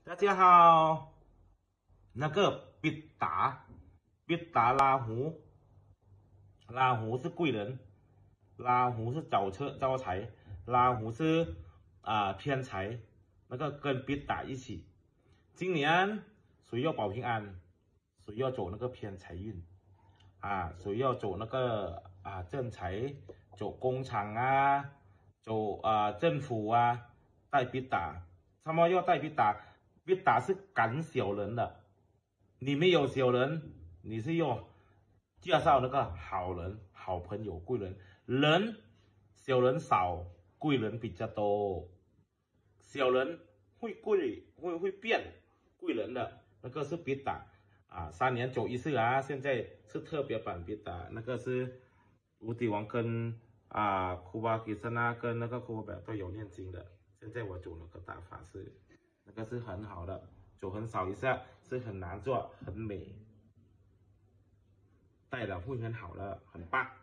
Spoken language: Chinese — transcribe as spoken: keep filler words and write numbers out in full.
大家好，那个必达，必达拉胡，拉胡是贵人，拉胡是招车招财，拉胡是啊、偏财，那个跟必达一起。今年谁要保平安，谁要走那个偏财运啊？谁要走那个啊正财，走工厂啊，走啊政府啊，带必达，他们要带必达。必达是赶小人的，你没有小人，你是要介绍那个好人、好朋友、贵人。人小人少，贵人比较多。小人会贵，会会变，贵人的那个是必达啊，三年走一次啊。现在是特别版必达，那个是无敌王跟啊库巴吉森啊跟那个库巴都有念经的。现在我走那个大法师。那个是很好的，走很少一下是很难做，很美，戴了会很好的，很棒。